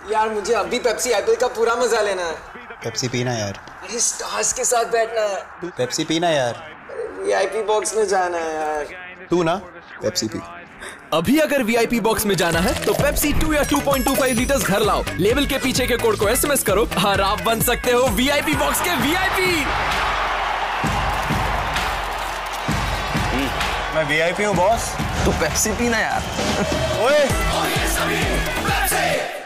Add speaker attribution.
Speaker 1: यार मुझे अभी पेप्सी एप्पल का पूरा मजा लेना है।
Speaker 2: पेप्सी पीना यार।
Speaker 1: अरे स्टार्स के साथ बैठना है।
Speaker 2: पेप्सी पीना यार।
Speaker 1: वीआईपी बॉक्स में जाना है यार।
Speaker 2: तू ना पेप्सी पी।
Speaker 3: अभी अगर वीआईपी बॉक्स में जाना है तो पेप्सी 2 या 2.25 लीटर्स घर लाओ। लेवल के पीछे के कोड को एसएमएस करो और आप बन सकते हो वीआईपी बॉक्स के वीआईपी।
Speaker 2: मैं वीआईपी हूँ बॉस।
Speaker 4: तो पेप्सी पीना यार।
Speaker 2: ओए